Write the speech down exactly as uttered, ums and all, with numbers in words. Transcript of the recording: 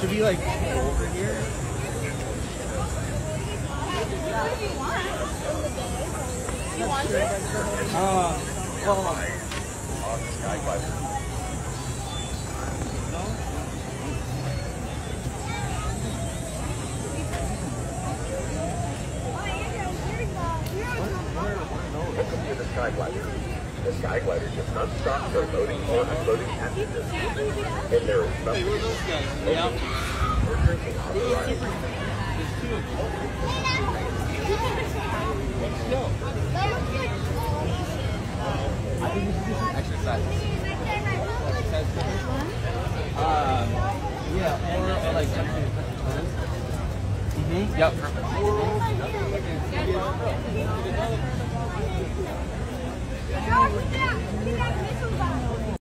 Should we like go over here? You want it? Uh, well, Welcome to the Skyglider. The Skyglider does not stop for loading or unloading passengers. If there is something or drinking on the ride. I think we should do some exercise. Um, yeah, or, or like jumping in front of Mm-hmm. Yep, perfect.